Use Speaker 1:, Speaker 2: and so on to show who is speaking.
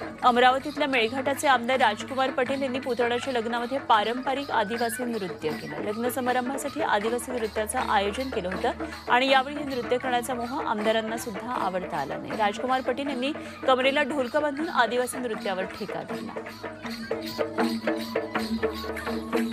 Speaker 1: अमरावतीतल्या मेळघाटाचे आमदार राजकुमार पटेल यांनी पुतण्याच्या लग्नामध्ये पारंपरिक आदिवासी नृत्य केलं। लग्न समारंभासाठी आदिवासी नृत्याचं आयोजन केलं होतं आणि यावेळी हे नृत्य करण्याचा मोह आमदारांना सुद्धा आवडता आला नाही। राजकुमार पटेल यांनी कमरेला ढोलक बांधून आदिवासी नृत्यावर ठेका दिला।